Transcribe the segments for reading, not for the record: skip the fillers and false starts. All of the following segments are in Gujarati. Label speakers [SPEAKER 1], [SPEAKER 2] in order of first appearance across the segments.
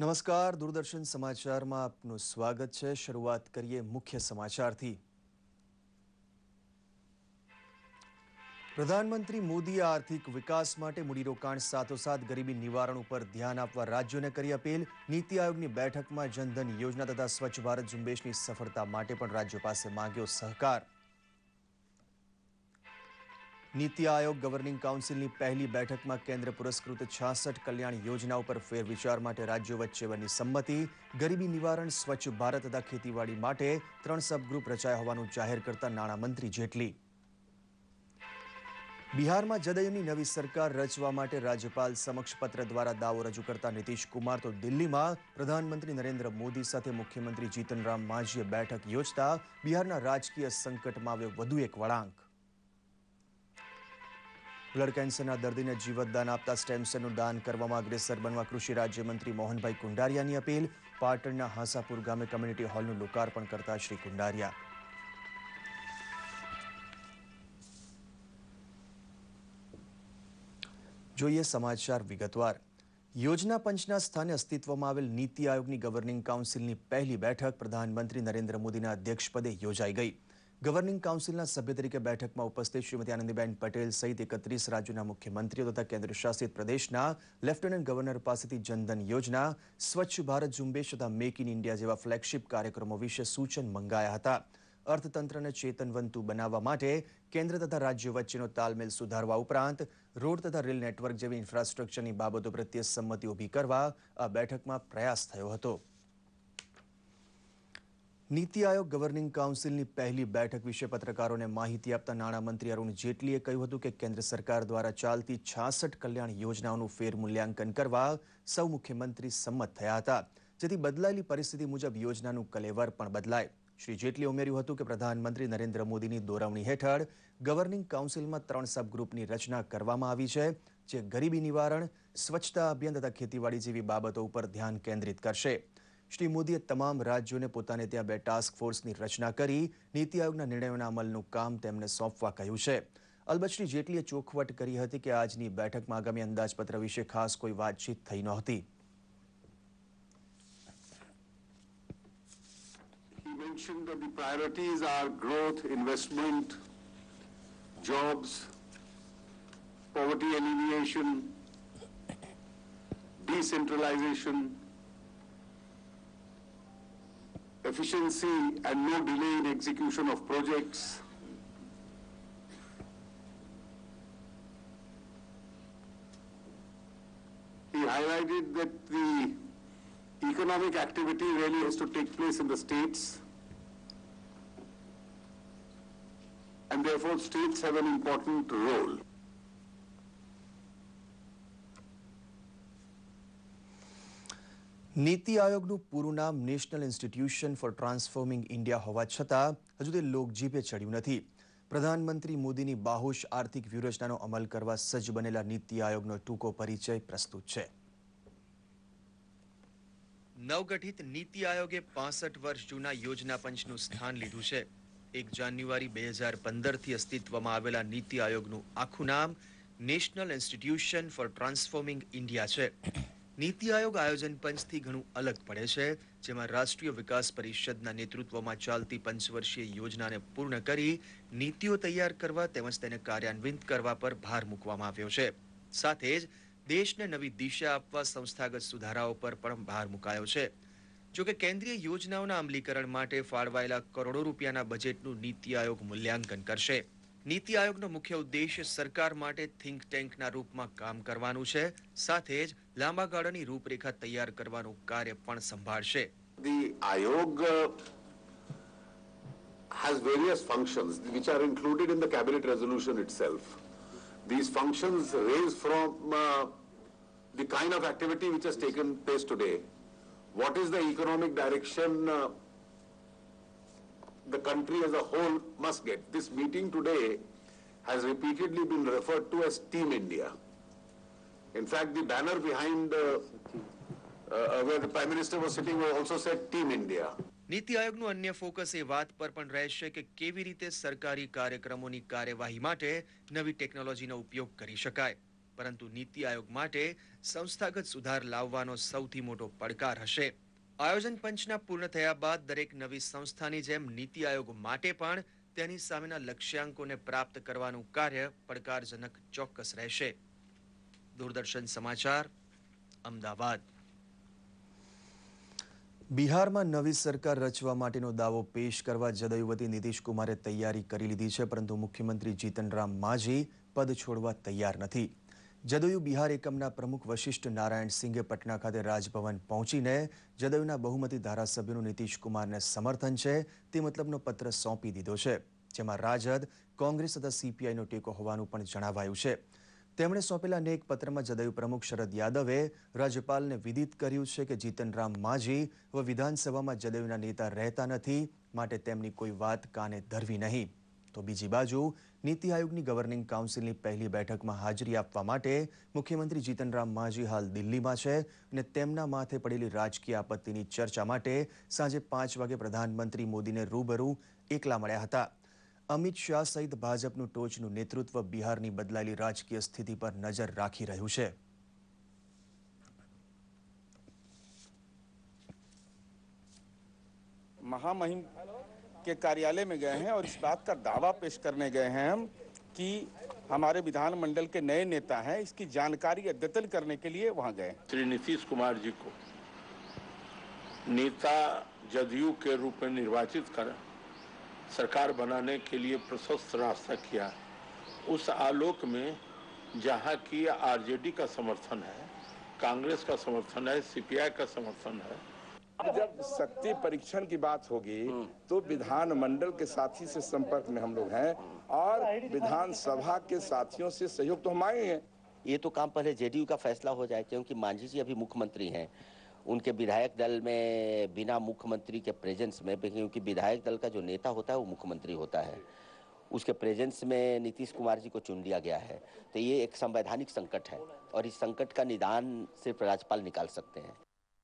[SPEAKER 1] નમસ્કાર, દૂરદર્શન સમાચારમાં આપનું સ્વાગત છે. શરૂઆત કરીએ મુખ્ય સમાચારથી. પ્રધાનમંત્રી મોદીએ આર્થિક વિકાસ માટે મૂડીરોકાણ સાથોસાથ ગરીબી નિવારણ ઉપર ધ્યાન આપવા રાજ્યોને કરી અપીલ. નીતિ આયોગની બેઠકમાં જનધન યોજના તથા સ્વચ્છ ભારત ઝુંબેશની સફળતા માટે પણ રાજ્યો પાસે માંગ્યો સહકાર. નીતિ આયોગ ગવર્નિંગ કાઉન્સિલની પહેલી બેઠકમાં કેન્દ્ર પુરસ્કૃત 66 કલ્યાણ યોજનાઓ પર ફેરવિચાર માટે રાજ્યો વચ્ચે બની સંમતિ. ગરીબી નિવારણ, સ્વચ્છ ભારત તથા ખેતીવાડી માટે 3 સબગ્રુપ રચાયા હોવાનું જાહેર કરતા નાણામંત્રી જેટલી. બિહારમાં જદયુની નવી સરકાર રચવા માટે રાજ્યપાલ સમક્ષ પત્ર દ્વારા દાવો રજૂ કરતા નીતિશ કુમાર તો દિલ્હીમાં પ્રધાનમંત્રી નરેન્દ્ર મોદી સાથે મુખ્યમંત્રી જીતનરામ માંઝીએ બેઠક યોજતા બિહારના રાજકીય સંકટમાં આવ્યો વધુ એક વળાંક. બ્લડ કેન્સરના દર્દીને જીવતદાન આપતા સ્ટેમ સેલનું દાન કરવામાં અગ્રેસર બનવા કૃષિ રાજ્યમંત્રી મોહનભાઈ કુંડારિયાની અપીલ. પાટણના હાંસાપુર ગામે કમ્યુનિટી હોલનું લોકાર્પણ કરતા શ્રી કુંડારિયા. જોઈએ સમાચાર વિગતવાર. યોજના પંચના સ્થાને અસ્તિત્વમાં આવેલ નીતિ આયોગની ગવર્નિંગ કાઉન્સિલની પહેલી બેઠક પ્રધાનમંત્રી નરેન્દ્ર મોદીના અધ્યક્ષપદે યોજાઈ ગઈ. ગવર્નિંગ કાઉન્સિલના સભ્ય તરીકે બેઠકમાં ઉપસ્થિત શ્રીમતી આનંદીબેન પટેલ સહિત 31 રાજ્યોના મુખ્યમંત્રીઓ તથા કેન્દ્રશાસિત પ્રદેશના લેફ્ટનન્ટ ગવર્નર પાસેથી જનધન યોજના, સ્વચ્છ ભારત ઝુંબેશ તથા મેક ઇન ઇન્ડિયા જેવા ફ્લેગશિપ કાર્યક્રમો વિશે સૂચન મંગાયા હતા. અર્થતંત્રને ચેતનવંતુ બનાવવા માટે કેન્દ્ર તથા રાજ્યો વચ્ચેનો તાલમેલ સુધારવા ઉપરાંત રોડ તથા રેલ નેટવર્ક જેવી ઇન્ફ્રાસ્ટ્રક્ચરની બાબતો પ્રત્યે સંમતિ ઊભી કરવા આ બેઠકમાં પ્રયાસ થયો હતો. નીતિ આયોગ ગવર્નિંગ કાઉન્સિલની પહેલી બેઠક વિશે પત્રકારોને માહિતી આપતા નાણામંત્રી અરુણ જેટલીએ કહ્યું હતું કે કેન્દ્ર સરકાર દ્વારા ચાલતી 66 કલ્યાણ યોજનાઓનું ફેરમૂલ્યાંકન કરવા સૌ મુખ્યમંત્રી સંમત થયા હતા, જેથી બદલાયેલી પરિસ્થિતિ મુજબ યોજનાનું કલેવર પણ બદલાય. શ્રી જેટલીએ ઉમેર્યું હતું કે પ્રધાનમંત્રી નરેન્દ્ર મોદીની દોરવણી હેઠળ ગવર્નિંગ કાઉન્સિલમાં 3 સબગ્રુપની રચના કરવામાં આવી છે, જે ગરીબી નિવારણ, સ્વચ્છતા અભિયાન તથા ખેતીવાડી જેવી બાબતો ઉપર ધ્યાન કેન્દ્રિત કરશે. શ્રી મોદીએ તમામ રાજ્યોને પોતાને ત્યાં 2 ટાસ્ક ફોર્સની રચના કરી નીતિ આયોગના નિર્ણયોના અમલનું કામ તેમને સોંપવા કહ્યું છે. અલબત્ત શ્રી જેટલીએ ચોખવટ કરી હતી કે આજની બેઠકમાં આગામી અંદાજપત્ર વિશે ખાસ કોઈ વાતચીત થઈ નહોતી.
[SPEAKER 2] Mentioned that the priorities are growth, investment, jobs, poverty alleviation, decentralization, efficiency and no delay in execution of projects, he highlighted that the economic activity really has to take place in the states, and therefore states have an important role.
[SPEAKER 1] નીતિ આયોગનું પૂરું નામ national institution for transforming India હોવા છતાં હજુ તે લોકજીભે ચડ્યું નથી. પ્રધાનમંત્રી મોદીની બાહોશ આર્થિક વ્યૂહરચનાનો અમલ કરવા સજ્જ બનેલા નીતિ આયોગનો ટૂંકો પરિચય પ્રસ્તુત છે. નવગઠિત નીતિ આયોગે 65 વર્ષ જૂના યોજના પંચનું સ્થાન લીધું છે. 1 જાન્યુઆરી 2015થી અસ્તિત્વમાં આવેલા નીતિ આયોગનું આખું નામ national institution for transforming India છે. નીતિ આયોગ આયોજન પંચથી ઘણું અલગ પડે છે, જેમાં રાષ્ટ્રીય વિકાસ પરિષદના નેતૃત્વમાં ચાલતી પંચવર્ષીય યોજનાને પૂર્ણ કરી નીતિઓ તૈયાર કરવા તેમજ તેને કાર્યાન્વિત કરવા પર ભાર મૂકવામાં આવ્યો છે. સાથે જ દેશને નવી દિશા આપવા સંસ્થાગત સુધારાઓ પર પણ ભાર મુકાયો છે. જોકે કેન્દ્રીય યોજનાઓના અમલીકરણ માટે ફાળવાયેલા કરોડો રૂપિયાના બજેટનું નીતિ આયોગ મૂલ્યાંકન કરશે. નીતિ આયોગનો મુખ્ય ઉદ્દેશ સરકાર માટે થિંક ટેન્કના રૂપમાં કામ કરવાનું છે, સાથે જ લાંબા ગાળાની રૂપરેખા તૈયાર કરવાનું કાર્ય પણ સંભાળશે.
[SPEAKER 2] The Ayog has various functions which are included in the cabinet resolution itself. These functions range from the kind of activity which has taken place today. What is the economic direction the country as a whole must get? This meeting today has repeatedly been referred to as Team India. In fact, the banner behind where the Prime Minister was sitting also said Team India.
[SPEAKER 1] નીતિ આયોગનું અન્ય ફોકસ એ વાત પર પણ રહેશે કે કેવી રીતે સરકારી કાર્યક્રમોની કાર્યવાહી માટે નવી ટેકનોલોજીનો ઉપયોગ કરી શકાય. પરંતુ નીતિ આયોગ માટે સંસ્થાગત સુધાર લાવવાનો સૌથી મોટો પડકાર હશે. આયોજન પંચના પૂર્ણ થયા બાદ દરેક નવી સંસ્થાની જેમ નીતિ આયોગ માટે પણ તેની સામેના લક્ષ્યાંકોને પ્રાપ્ત કરવાનું કાર્ય પડકારજનક ચોક્કસ રહેશે. દૂરદર્શન સમાચાર, અમદાવાદ. બિહારમાં નવી સરકાર રચવા માટેનો દાવો પેશ કરવા જદયુ વતી નીતિશ કુમારે તૈયારી કરી લીધી છે, પરંતુ મુખ્યમંત્રી જીતનરામ માંઝી પદ છોડવા તૈયાર નથી. જદયુ બિહાર એકમના પ્રમુખ વશિષ્ઠ નારાયણ સિંઘે પટના ખાતે રાજભવન પહોંચીને જદયુના બહુમતી ધારાસભ્યોનું નીતિશ કુમારને સમર્થન છે તે મતલબનો પત્ર સોંપી દીધો છે, જેમાં રાજદ, કોંગ્રેસ તથા સીપીઆઈનો ટેકો હોવાનું પણ જણાવાયું છે. તેમણે સોંપેલા અનેક પત્રમાં જદયુ પ્રમુખ શરદ યાદવે રાજ્યપાલને વિદિત કર્યું છે કે જીતનરામ માંઝી હવે વિધાનસભામાં જદયુના નેતા રહેતા નથી, માટે તેમની કોઈ વાત કાને ધરવી નહીં. તો બીજી બાજુ નીતિ આયોગની ગવર્નિંગ કાઉન્સિલની પહેલી બેઠકમાં હાજરી આપવા માટે મુખ્યમંત્રી જીતનરામ માંઝી હાલ દિલ્હીમાં છે અને તેમના માથે પડેલી રાજકીય આપત્તિની ચર્ચા માટે સાંજે 5 વાગે પ્રધાનમંત્રી મોદીને રૂબરૂ એકલા મળ્યા હતા. અમિત શાહ સહિત ભાજપનું ટોચનું નેતૃત્વ બિહારની બદલાયેલી રાજકીય સ્થિતિ પર નજર રાખી રહ્યું છે.
[SPEAKER 3] महामहिम के कार्यालय में गए हैं और इस बात का दावा पेश करने गए हैं हम कि हमारे विधानमंडल के नए नेता हैं, इसकी जानकारी अद्यतन करने के लिए वहां गए.
[SPEAKER 4] श्री नीतीश कुमार जी को नेता जदयू के रूप में निर्वाचित कर सरकार बनाने के लिए प्रशस्त रास्ता किया. उस आलोक में जहां की आरजेडी का समर्थन है, कांग्रेस का समर्थन है, सीपीआई का समर्थन है.
[SPEAKER 3] जब शक्ति परीक्षण की बात होगी तो विधानमंडल के साथी से संपर्क में हम लोग हैं और विधानसभा के साथियों से सहयोग तो हम आए हैं.
[SPEAKER 5] ये तो काम पहले जेडीयू का फैसला हो जाए, क्योंकि मांझी जी अभी मुख्यमंत्री हैं. उनके विधायक दल में बिना मुख्यमंत्री के प्रेजेंस में, क्योंकि विधायक दल का जो नेता होता है वो मुख्यमंत्री होता है, उसके प्रेजेंस में नीतीश कुमार जी को चुन लिया गया है. तो ये एक संवैधानिक संकट है और इस संकट का निदान सिर्फ राज्यपाल निकाल सकते हैं.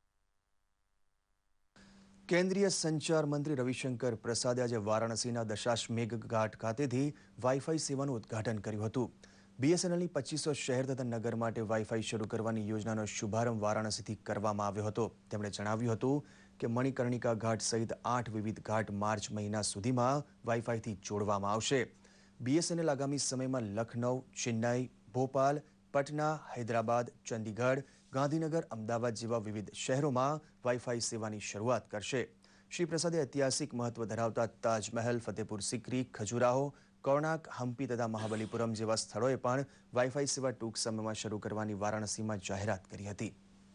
[SPEAKER 1] કેન્દ્રીય સંચાર મંત્રી રવિશંકર પ્રસાદે આજે વારાણસીના દશાશ્વમેઘ ઘાટ ખાતેથી વાઈફાઈ સેવાનું ઉદ્ઘાટન કર્યું હતું. બીએસએનએલની 2500 શહેર તથા નગર માટે વાઈફાઈ શરૂ કરવાની યોજનાનો શુભારંભ વારાણસીથી કરવામાં આવ્યો હતો. તેમણે જણાવ્યું હતું કે મણિકર્ણિકા ઘાટ સહિત 8 વિવિધ ઘાટ માર્ચ મહિના સુધીમાં વાઈફાઈથી જોડવામાં આવશે. બીએસએનએલ આગામી સમયમાં લખનૌ, ચેન્નાઈ, ભોપાલ, પટના, હૈદરાબાદ, ચંદીગઢ, ગાંધીનગર, અમદાવાદ જેવા વિવિધ શહેરોમાં વાઈફાઈ સેવાની શરૂઆત કરશે. શ્રી પ્રસાદે ઐતિહાસિક મહત્વ ધરાવતા તાજમહેલ, ફતેપુર સિકરી, ખજુરાહો, કોર્ણાક, હમ્પી તથા મહાબલીપુરમ જેવા સ્થળોએ પણ વાઈફાઈ સેવા ટૂંક સમયમાં શરૂ કરવાની વારાણસીમાં જાહેરાત કરી હતી.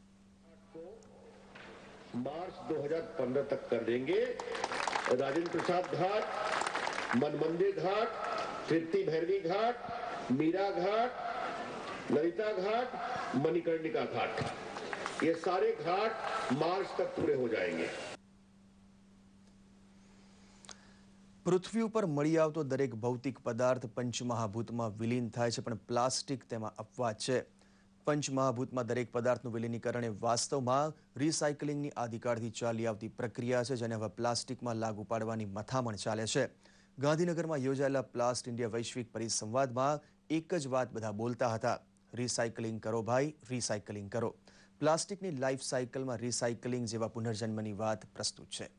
[SPEAKER 6] मार्च 2015 तक कर देंगे. राजेंद्र प्रसाद घाट, मन मंदिर घाट, तृप्ति भैरवी घाट, मीरा घाट, ललिता घाट, मणिकर्णिका घाट, ये सारे घाट मार्च तक पूरे हो जाएंगे.
[SPEAKER 1] પૃથ્વી ઉપર મળી આવતો દરેક ભૌતિક પદાર્થ પંચમહાભૂતમાં વિલીન થાય છે, પણ પ્લાસ્ટિક તેમાં અપવાદ છે. પંચમહાભૂતમાં દરેક પદાર્થનું વિલીનીકરણ એ વાસ્તવમાં રિસાયકલિંગની આદિકાળથી ચાલી આવતી પ્રક્રિયા છે, જેને હવે પ્લાસ્ટિકમાં લાગુ પાડવાની મથામણ ચાલે છે. ગાંધીનગરમાં યોજાયેલા પ્લાસ્ટ ઇન્ડિયા વૈશ્વિક પરિસંવાદમાં એક જ વાત બધા બોલતા હતા: રિસાયકલિંગ કરો ભાઈ, રિસાયકલિંગ કરો. પ્લાસ્ટિકની લાઈફ સાયકલમાં રિસાયકલિંગ જેવા પુનર્જન્મની વાત પ્રસ્તુત છે.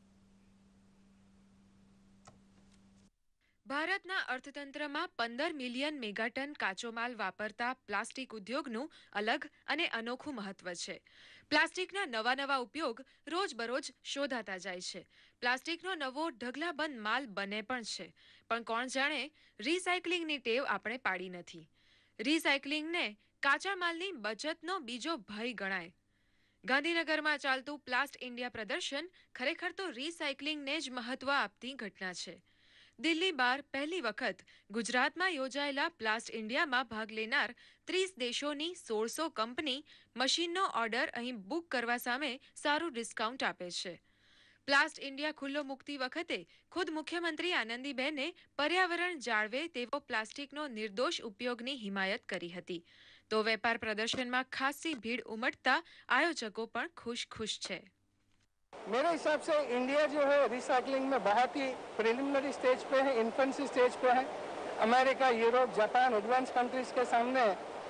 [SPEAKER 7] ભારતના અર્થતંત્રમાં 15 મિલિયન મેગાટન કાચો માલ વાપરતા પ્લાસ્ટિક ઉદ્યોગનું અલગ અને અનોખું મહત્વ છે. પ્લાસ્ટિકના નવા ઉપયોગ રોજબરોજ શોધાતા જાય છે. પ્લાસ્ટિકનો નવો ઢગલાબંધ માલ બને પણ છે, પણ કોણ જાણે રિસાયકલિંગની ટેવ આપણે પાડી નથી. રિસાયકલિંગને કાચા માલની બચતનો બીજો ભય ગણાય. ગાંધીનગરમાં ચાલતું પ્લાસ્ટ ઇન્ડિયા પ્રદર્શન ખરેખર તો રિસાયકલિંગને જ મહત્વ આપતી ઘટના છે. દિલ્હી બહાર પહેલી વખત ગુજરાતમાં યોજાયેલા પ્લાસ્ટ ઇન્ડિયામાં ભાગ લેનાર 30 દેશોની 1600 કંપની મશીનનો ઓર્ડર અહીં બુક કરવા સામે સારું ડિસ્કાઉન્ટ આપે છે. પ્લાસ્ટ ઇન્ડિયા ખુલ્લો મૂકતી વખતે ખુદ મુખ્યમંત્રી આનંદીબેને પર્યાવરણ જાળવે તેવો પ્લાસ્ટિકનો નિર્દોષ ઉપયોગની હિમાયત કરી હતી. તો વેપાર પ્રદર્શનમાં ખાસી ભીડ ઉમટતા આયોજકો પણ ખુશ છે.
[SPEAKER 8] मेरे हिसाब से इंडिया जो है रिसाइकलिंग में बहुत ही प्रिलिमिनरी स्टेज पे है, इन्फेंसी स्टेज पे है. America, Europe, Japan, advance countries के सामने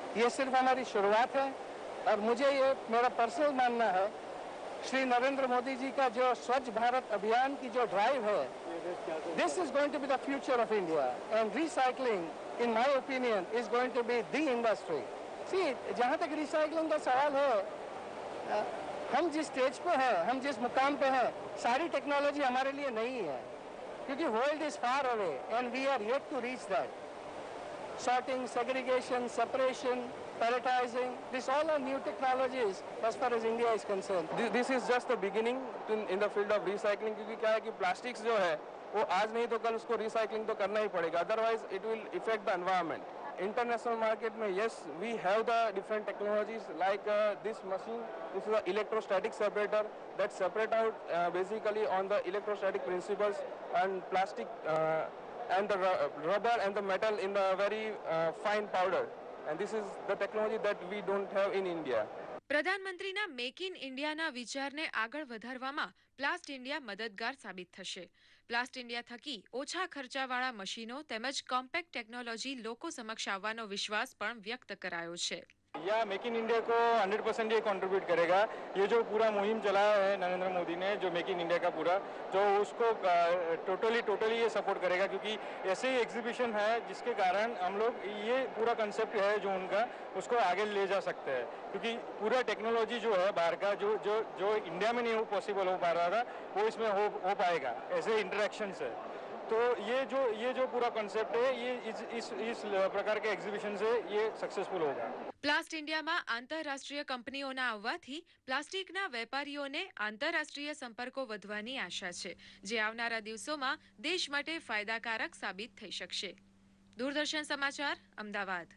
[SPEAKER 8] ये सिर्फ हमारी शुरुआत है और मुझे ये मेरा पर्सनल मानना है, श्री नरेंद्र मोदी जी का जो स्वच्छ भारत अभियान की जो ड्राइव है, this is going to be the future of India and recycling in my opinion is going to be the industry. See, जहाँ तक रिसाइकलिंग का सवाल है, हम जिस स्टेज पे हैं, हम जिस मुकाम पे हैं, सारी टेक्नोलॉजी हमारे लिए नहीं है, क्योंकि world is far away and we are yet to reach that. Sorting, segregation, separation, palletizing, these all are new technologies as far as India is concerned.
[SPEAKER 3] This is just the beginning in the field of recycling, क्योंकि क्या है कि प्लास्टिक्स जो है वो आज नहीं तो कल उसको रिसाइकलिंग तो करना ही पड़ेगा, otherwise it will effect the environment. International market में yes we have the different technologies like this machine, this is a electrostatic separator that separate out basically on the electrostatic principles and plastic and the rubber and the metal in the very fine powder, and this is the technology that we don't have in India.
[SPEAKER 7] પ્રધાનમંત્રીના મેક ઇન ઇન્ડિયાના વિચારને આગળ વધારવામાં પ્લાસ્ટ ઇન્ડિયા મદદગાર સાબિત થશે. પ્લાસ્ટ ઇન્ડિયા થકી ઓછા ખર્ચાવાળા મશીનો તેમજ કોમ્પેક્ટ ટેકનોલોજી લોકો સમક્ષ આવવાનો વિશ્વાસ પણ વ્યક્ત કરાયો છે.
[SPEAKER 3] या मेक इन इंडिया को 100% ये कंट्रीब्यूट करेगा। ये जो पूरा मुहिम चलाया है नरेंद्र मोदी ने, जो मेक इन इंडिया का पूरा, जो उसको टोटली ये सपोर्ट करेगा, क्योंकि ऐसे ही एग्जीबिशन है जिसके कारण हम लोग ये पूरा कंसेप्ट है जो उनका, उसको आगे ले जा सकते हैं, क्योंकि पूरा टेक्नोलॉजी जो है बाहर का जो इंडिया में नहीं पॉसिबल हो पा रहा था, वो इसमें हो पाएगा ऐसे इंटरेक्शन से। तो ये जो पूरा कंसेप्ट है, ये इस प्रकार के एग्जीबिशन से ये सक्सेसफुल होगा।
[SPEAKER 7] પ્લાસ્ટ ઇન્ડિયામાં આંતરરાષ્ટ્રીય કંપનીઓના આવવાથી પ્લાસ્ટિકના વેપારીઓને આંતરરાષ્ટ્રીય સંપર્કો વધવાની આશા છે, જે આવનારા દિવસોમાં દેશ માટે ફાયદાકારક સાબિત થઈ શકશે. દૂરદર્શન સમાચાર, અમદાવાદ.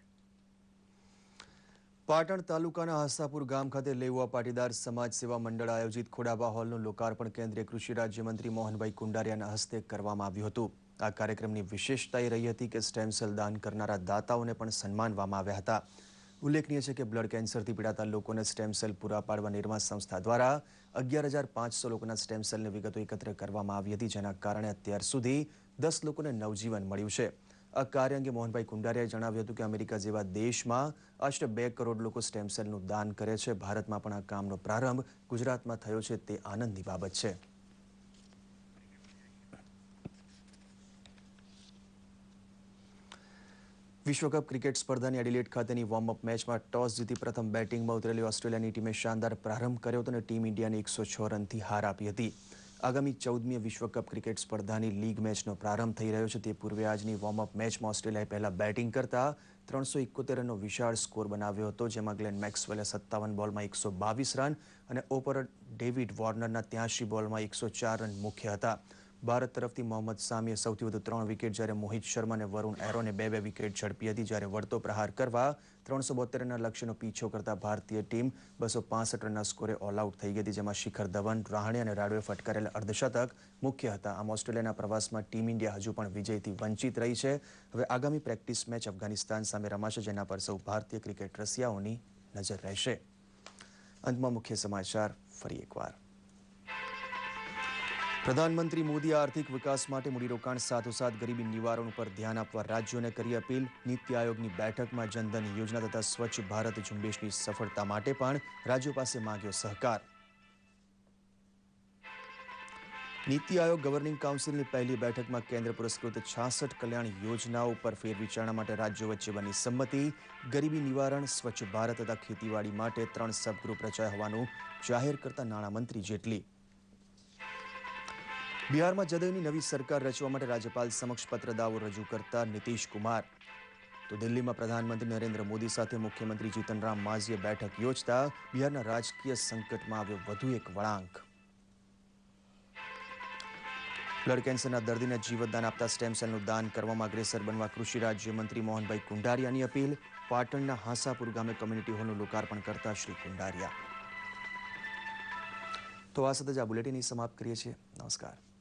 [SPEAKER 1] પાટણ તાલુકાના હાસાપુર ગામ ખાતે લેવા પાટીદાર સમાજ સેવા મંડળ આયોજિત ખોડાબા હોલનું લોકાર્પણ કેન્દ્રીય કૃષિ રાજ્યમંત્રી મોહનભાઈ કુંડારિયાના હસ્તે કરવામાં આવ્યું હતું. આ કાર્યક્રમની વિશેષતા એ રહી હતી કે સ્ટેમ સેલ દાન કરનારા દાતાઓને પણ સન્માનવામાં આવ્યા હતા. ઉલ્લેખનીય છે કે બ્લડ કેન્સરથી પીડાતા લોકોને સ્ટેમ સેલ પૂરા પાડવા નિર્મા સંસ્થા દ્વારા 11,500 લોકોના સ્ટેમ સેલની વિગતો એકત્ર કરવામાં આવી હતી, જેના કારણે અત્યાર સુધી 10 લોકોને નવજીવન મળ્યું છે. આ કાર્ય અંગે મોહનભાઈ કુંડારિયાએ જણાવ્યું હતું કે અમેરિકા જેવા દેશમાં આશરે 2 કરોડ લોકો સ્ટેમ સેલનું દાન કરે છે. ભારતમાં પણ આ કામનો પ્રારંભ ગુજરાતમાં થયો છે, તે આનંદની બાબત છે. વિશ્વકપ ક્રિકેટ સ્પર્ધાની એડિલેડ ખાતેની વોર્મઅપ મેચમાં ટોસ જીતી પ્રથમ બેટિંગમાં ઉતરેલી ઓસ્ટ્રેલિયાની ટીમે શાનદાર પ્રારંભ કર્યો હતો અને ટીમ ઇન્ડિયાને 106 રનથી હાર આપી હતી. આગામી 14મી વિશ્વકપ ક્રિકેટ સ્પર્ધાની લીગ મેચનો પ્રારંભ થઈ રહ્યો છે. તે પૂર્વે આજની વોર્મઅપ મેચમાં ઓસ્ટ્રેલિયાએ પહેલા બેટિંગ કરતા 371 રનનો વિશાળ સ્કોર બનાવ્યો હતો, જેમાં ગ્લેન મેક્સવેલે 57 બોલમાં 122 રન અને ઓપનર ડેવિડ વોર્નરના 83 બોલમાં 104 રન મુખ્ય હતા. ભારત તરફથી મોહમ્મદ સામીએ સૌથી વધુ 3 વિકેટ, જ્યારે મોહિત શર્મા અને વરુણ એરોને 2 વિકેટ ઝડપી હતી. જ્યારે વળતો પ્રહાર કરવા 372 રનના લક્ષ્યનો પીછો કરતા ભારતીય ટીમ 265 રનના સ્કોરે ઓલ આઉટ થઈ ગઈ હતી, જેમાં શિખર ધવન, રહાણે અને રાડુએ ફટકારેલા અર્ધશતક મુખ્ય હતા. આમ ઓસ્ટ્રેલિયાના પ્રવાસમાં ટીમ ઇન્ડિયા હજુ પણ વિજયથી વંચિત રહી છે. હવે આગામી પ્રેક્ટિસ મેચ અફઘાનિસ્તાન સામે રમાશે, જેના પર સૌ ભારતીય ક્રિકેટ રસિયાઓની નજર રહેશે. અંતમાં મુખ્ય સમાચાર ફરી એકવાર. પ્રધાનમંત્રી મોદીએ આર્થિક વિકાસ માટે મૂડીરોકાણ સાથોસાથ ગરીબી નિવારણ ઉપર ધ્યાન આપવા રાજ્યોને કરી અપીલ. નીતિ આયોગની બેઠકમાં જનધન યોજના તથા સ્વચ્છ ભારત ઝુંબેશની સફળતા માટે પણ રાજ્યો પાસે માંગ્યો સહકાર. નીતિ આયોગ ગવર્નિંગ કાઉન્સિલની પહેલી બેઠકમાં કેન્દ્ર પુરસ્કૃત 66 કલ્યાણ યોજનાઓ પર ફેરવિચારણા માટે રાજ્યો વચ્ચે બની સંમતિ. ગરીબી નિવારણ, સ્વચ્છ ભારત તથા ખેતીવાડી માટે 3 સબગ્રુપ રચાયા હોવાનું જાહેર કરતા નાણામંત્રી જેટલી. બિહારમાં જદયુની નવી સરકાર રચવા માટે રાજ્યપાલ સમક્ષ પત્ર દાવો રજૂ કરતા નીતિશ કુમાર. તો દિલ્હીમાં પ્રધાનમંત્રી નરેન્દ્ર મોદી સાથે મુખ્યમંત્રી જીતનરામ માઝીએ બેઠક યોજતા બિહારના રાજકીય સંકટમાં આવ્યો વધુ એક વળાંક. બ્લડ કેન્સરના દર્દીને જીવતદાન આપતા સ્ટેમ સેલનું દાન કરવામાં અગ્રેસર બનવા કૃષિ રાજ્યમંત્રી મોહનભાઈ કુંડારિયાની અપીલ. પાટણના હાસાપુર ગામે કોમ્યુનિટી હોલનું લોકાર્પણ કરતા શ્રી કુંડારિયા. તો આ સાથે જ આ બુલેટિન સમાપ્ત કરીએ છીએ. નમસ્કાર.